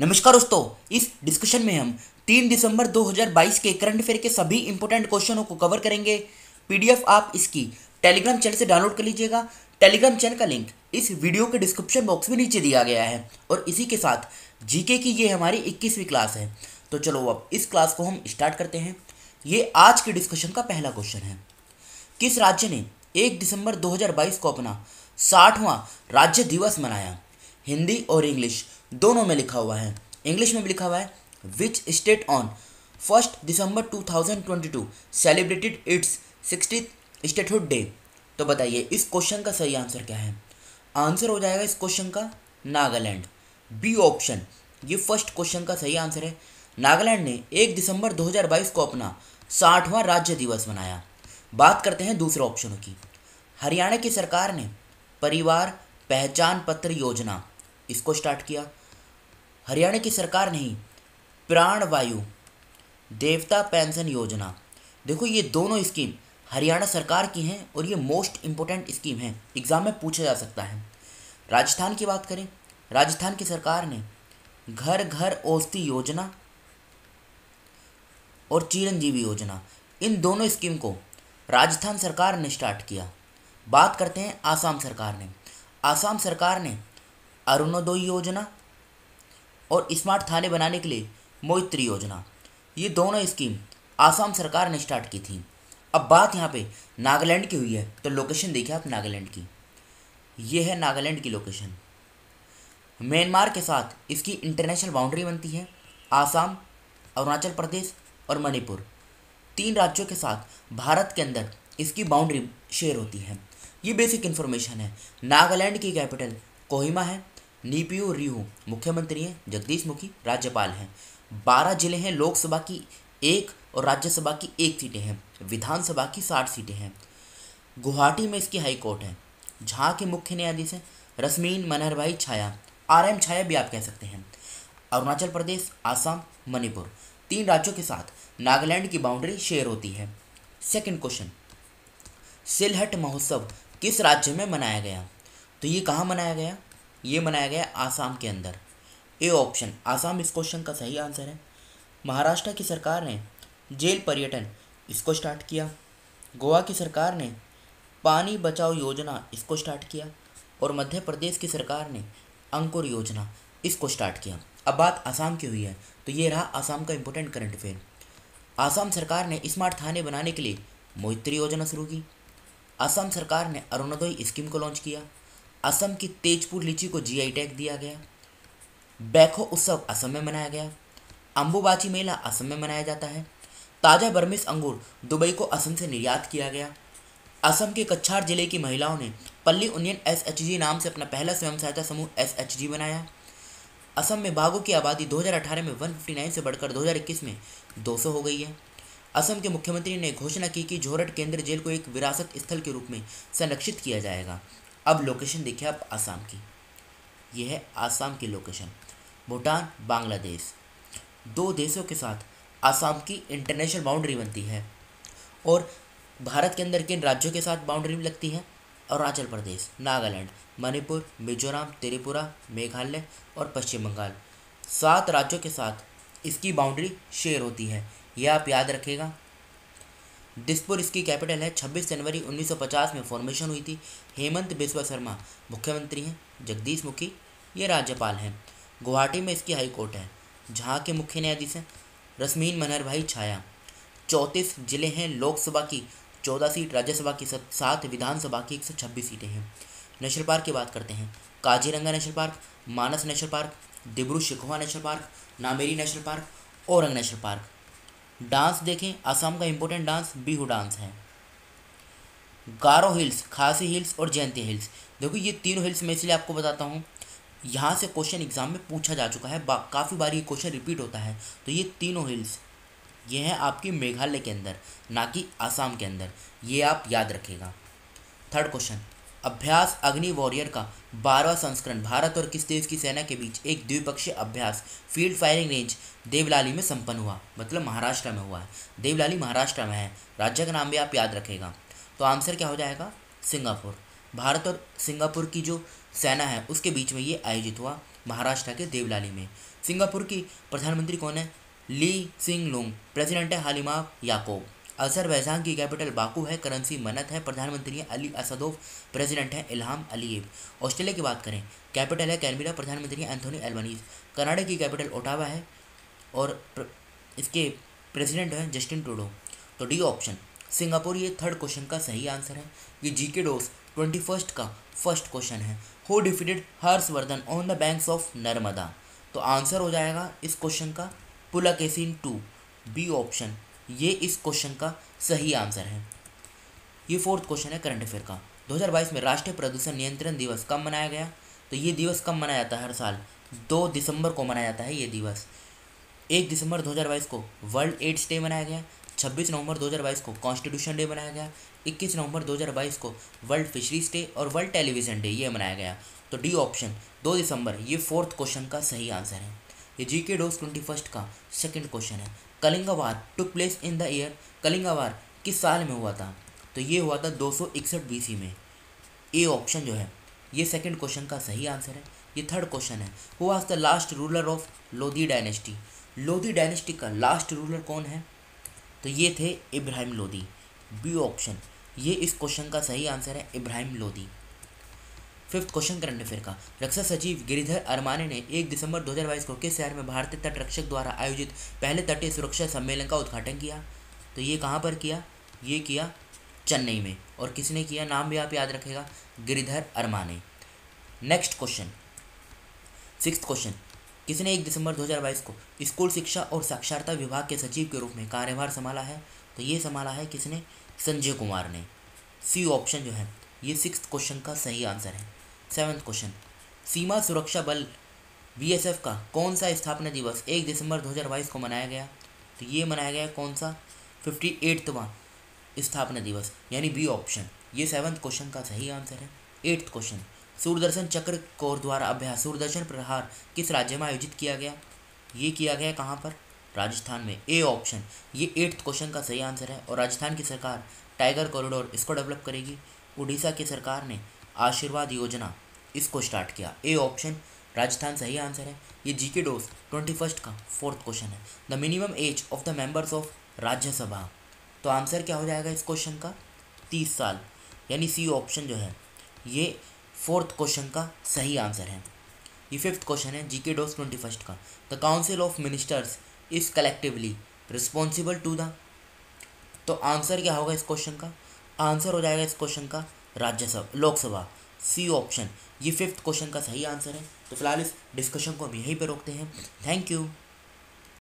नमस्कार दोस्तों, इस डिस्कशन में हम 3 दिसंबर 2022 के करंट अफेयर के सभी इंपॉर्टेंट क्वेश्चनों को कवर करेंगे। पीडीएफ आप इसकी टेलीग्राम चैनल से डाउनलोड कर लीजिएगा। टेलीग्राम चैनल का लिंक इस वीडियो के डिस्क्रिप्शन बॉक्स में नीचे दिया गया है। और इसी के साथ जीके की ये हमारी 21वीं क्लास है। तो चलो अब इस क्लास को हम स्टार्ट करते हैं। ये आज के डिस्कशन का पहला क्वेश्चन है। किस राज्य ने 1 दिसंबर 2022 को अपना 60वां राज्य दिवस मनाया? हिंदी और इंग्लिश दोनों में लिखा हुआ है। इंग्लिश में भी लिखा हुआ है, which state on 1 December 2022 celebrated its 60th statehood day. तो बताइए इस क्वेश्चन का सही आंसर क्या है? आंसर हो जाएगा इस क्वेश्चन का नागालैंड। बी ऑप्शन ये फर्स्ट क्वेश्चन का सही आंसर है। नागालैंड ने 1 दिसंबर 2022 को अपना 60वां राज्य दिवस मनाया। बात करते हैं दूसरे ऑप्शनों की। हरियाणा की सरकार ने परिवार पहचान पत्र योजना इसको स्टार्ट किया। हरियाणा की सरकार ने ही प्राणवायु देवता पेंशन योजना। देखो ये दोनों स्कीम हरियाणा सरकार की हैं और ये मोस्ट इंपोर्टेंट स्कीम है, एग्जाम में पूछा जा सकता है। राजस्थान की बात करें, राजस्थान की सरकार ने घर घर औषधि योजना और चिरंजीवी योजना, इन दोनों स्कीम को राजस्थान सरकार ने स्टार्ट किया। बात करते हैं आसाम सरकार ने। आसाम सरकार ने अरुणोदय योजना और स्मार्ट थाने बनाने के लिए मोइत्री योजना, ये दोनों स्कीम आसाम सरकार ने स्टार्ट की थी। अब बात यहाँ पे नागालैंड की हुई है, तो लोकेशन देखिए आप नागालैंड की। ये है नागालैंड की लोकेशन। म्यांमार के साथ इसकी इंटरनेशनल बाउंड्री बनती है। आसाम, अरुणाचल प्रदेश और मणिपुर, 3 राज्यों के साथ भारत के अंदर इसकी बाउंड्री शेयर होती है। ये बेसिक इन्फॉर्मेशन है। नागालैंड की कैपिटल कोहिमा है। नीपियो रिहू मुख्यमंत्री हैं। जगदीश मुखी राज्यपाल हैं। 12 जिले हैं। लोकसभा की 1 और राज्यसभा की 1 सीटें हैं। विधानसभा की 60 सीटें हैं। गुवाहाटी में इसकी हाई कोर्ट है, जहाँ के मुख्य न्यायाधीश हैं रश्मीन मनहर भाई छाया, RM छाया भी आप कह सकते हैं। अरुणाचल प्रदेश, आसाम, मणिपुर, 3 राज्यों के साथ नागालैंड की बाउंड्री शेयर होती है। सेकंड क्वेश्चन, सिलहट महोत्सव किस राज्य में मनाया गया? तो ये कहाँ मनाया गया? ये मनाया गया आसाम के अंदर। ए ऑप्शन आसाम इस क्वेश्चन का सही आंसर है। महाराष्ट्र की सरकार ने जेल पर्यटन इसको स्टार्ट किया। गोवा की सरकार ने पानी बचाओ योजना इसको स्टार्ट किया। और मध्य प्रदेश की सरकार ने अंकुर योजना इसको स्टार्ट किया। अब बात आसाम की हुई है, तो ये रहा आसाम का इंपॉर्टेंट करंट अफेयर। आसाम सरकार ने स्मार्ट थाने बनाने के लिए मोइत्री योजना शुरू की। असम सरकार ने अरुणोदय स्कीम को लॉन्च किया। असम की तेजपुर लीची को GI टैग दिया गया। बैखो उत्सव असम में मनाया गया। अंबुबाची मेला असम में मनाया जाता है। ताज़ा बर्मिस अंगूर दुबई को असम से निर्यात किया गया। असम के कछार जिले की महिलाओं ने पल्ली यूनियन SHG नाम से अपना पहला स्वयं सहायता समूह SHG बनाया। असम में बाघों की आबादी 2018 में 159 से बढ़कर 2021 में 200 हो गई है। असम के मुख्यमंत्री ने घोषणा की कि जोरहट केंद्रीय जेल को एक विरासत स्थल के रूप में संरक्षित किया जाएगा। अब लोकेशन देखिए आप आसाम की। यह है आसाम की लोकेशन। भूटान, बांग्लादेश, 2 देशों के साथ आसाम की इंटरनेशनल बाउंड्री बनती है। और भारत के अंदर किन राज्यों के साथ बाउंड्री लगती है? अरुणाचल प्रदेश, नागालैंड, मणिपुर, मिजोरम, त्रिपुरा, मेघालय और पश्चिम बंगाल, 7 राज्यों के साथ इसकी बाउंड्री शेयर होती है। यह आप याद रखिएगा। दिसपुर इसकी कैपिटल है। 26 जनवरी 1950 में फॉर्मेशन हुई थी। हेमंत बिस्वा शर्मा मुख्यमंत्री हैं। जगदीश मुखी ये राज्यपाल हैं। गुवाहाटी में इसकी हाई कोर्ट है, जहाँ के मुख्य न्यायाधीश हैं रश्मीन मनहर भाई छाया। 34 जिले हैं। लोकसभा की 14 सीट, राज्यसभा की 7, विधानसभा की 126 सीटें हैं। नेशनल पार्क की बात करते हैं। Kaziranga national park, Manas national park, Dibru Saikhowa national park, Nameri national park, Orang national park. Dance देखें, असम का इंपॉर्टेंट डांस बिहू डांस है। गारो हिल्स, खासी हिल्स और जयंती हिल्स। देखो ये तीनों हिल्स मैं इसलिए आपको बताता हूँ, यहाँ से क्वेश्चन एग्जाम में पूछा जा चुका है, काफ़ी बार ये क्वेश्चन रिपीट होता है। तो ये तीनों हिल्स ये हैं आपकी मेघालय के अंदर, ना कि आसाम के अंदर। ये आप याद रखिएगा। थर्ड क्वेश्चन, अभ्यास अग्नि वॉरियर का 12वां संस्करण भारत और किस देश की सेना के बीच एक द्विपक्षीय अभ्यास फील्ड फायरिंग रेंज देवलाली में संपन्न हुआ? मतलब महाराष्ट्र में हुआ है। देवलाली महाराष्ट्र में है। राज्य का नाम भी आप याद रखेगा। तो आंसर क्या हो जाएगा? सिंगापुर। भारत और सिंगापुर की जो सेना है उसके बीच में ये आयोजित हुआ। महाराष्ट्र के देवलाली में। सिंगापुर की प्रधानमंत्री कौन है? ली सिंग लुंग। प्रेसिडेंट है हालिमा याकूब। अजरबैजान की कैपिटल बाकू है, करेंसी मनत है, प्रधानमंत्री है अली असदोव, प्रेसिडेंट है इल्हाम अलीयेव। ऑस्ट्रेलिया की बात करें, कैपिटल है कैनबेरा, प्रधानमंत्री है एंथोनी एल्बनीज। कनाडा की कैपिटल ओटावा है और इसके प्रेसिडेंट है जस्टिन ट्रूडो। तो डी ऑप्शन सिंगापुर ये थर्ड क्वेश्चन का सही आंसर है। ये जीके डोज 21 का फर्स्ट क्वेश्चन है। Who defeated Harshavardhana on the banks of Narmada? तो आंसर हो जाएगा इस क्वेश्चन का पुलकेशिन 2, बी ऑप्शन, ये इस क्वेश्चन का सही आंसर है। ये फोर्थ क्वेश्चन है करंट अफेयर का। 2022 में राष्ट्रीय प्रदूषण नियंत्रण दिवस कब मनाया गया? तो ये दिवस कब मनाया जाता है? हर साल 2 दिसंबर को मनाया जाता है ये दिवस। 1 दिसंबर 2022 को वर्ल्ड एड्स डे मनाया गया। 26 नवंबर 2022 को कॉन्स्टिट्यूशन डे मनाया गया। 21 नवंबर 2022 को वर्ल्ड फिशरीज डे और वर्ल्ड टेलीविजन डे ये मनाया गया। तो डी ऑप्शन 2 दिसंबर ये फोर्थ क्वेश्चन का सही आंसर है। ये जीके डोज 21 का सेकंड क्वेश्चन है। Kalinga war took place in the year? Kalinga war किस साल में हुआ था? तो ये हुआ था 261 बीसी में। ए ऑप्शन जो है ये सेकंड क्वेश्चन का सही आंसर है। ये थर्ड क्वेश्चन है, who was the last ruler of Lodi dynasty? Lodi dynasty का लास्ट रूलर कौन है? तो ये थे इब्राहिम लोधी, बी ऑप्शन, ये इस क्वेश्चन का सही आंसर है Ibrahim Lodi. Fifth question current affair का, रक्षा सचिव गिरिधर अरमाने ने 1 दिसंबर 2022 को किस शहर में भारतीय तट रक्षक द्वारा आयोजित पहले तटीय सुरक्षा सम्मेलन का उद्घाटन किया? तो ये कहाँ पर किया? ये किया चेन्नई में। और किसने किया? नाम भी आप याद रखेगा, Giridhar Aramane. Next question, sixth question, किसने 1 दिसंबर 2022 को स्कूल शिक्षा और साक्षरता विभाग के सचिव के रूप में कार्यभार संभाला है? तो ये संभाला है किसने? संजय कुमार ने। सी ऑप्शन जो है ये सिक्स्थ क्वेश्चन का सही आंसर है। सेवन्थ क्वेश्चन, सीमा सुरक्षा बल बीएसएफ का कौन सा स्थापना दिवस 1 दिसंबर 2022 को मनाया गया? तो ये मनाया गया कौन सा? 58वां स्थापना दिवस, यानी बी ऑप्शन, ये सेवन्थ क्वेश्चन का सही आंसर है। एट्थ क्वेश्चन, सूरदर्शन चक्र कोर द्वारा अभ्यास सूरदर्शन प्रहार किस राज्य में आयोजित किया गया? ये किया गया कहाँ पर? राजस्थान में। ए ऑप्शन, ये एट्थ क्वेश्चन का सही आंसर है। और राजस्थान की सरकार टाइगर कॉरिडोर इसको डेवलप करेगी। उड़ीसा की सरकार ने आशीर्वाद योजना इसको स्टार्ट किया। ए ऑप्शन, राजस्थान सही आंसर है। ये जीके डोज 21 का फोर्थ क्वेश्चन है। The minimum age of the members of Rajya Sabha? तो आंसर क्या हो जाएगा इस क्वेश्चन का? 30 साल, यानी सी ऑप्शन जो है ये फोर्थ क्वेश्चन का सही आंसर है। ये फिफ्थ क्वेश्चन है जीके डोज 21 का। The council of ministers is collectively responsible to the? तो आंसर क्या होगा इस क्वेश्चन का? आंसर हो जाएगा इस क्वेश्चन का राज्यसभा, लोकसभा, सी ऑप्शन, ये फिफ्थ क्वेश्चन का सही आंसर है। तो फिलहाल इस डिस्कशन को हम यहीं पर रोकते हैं। Thank you.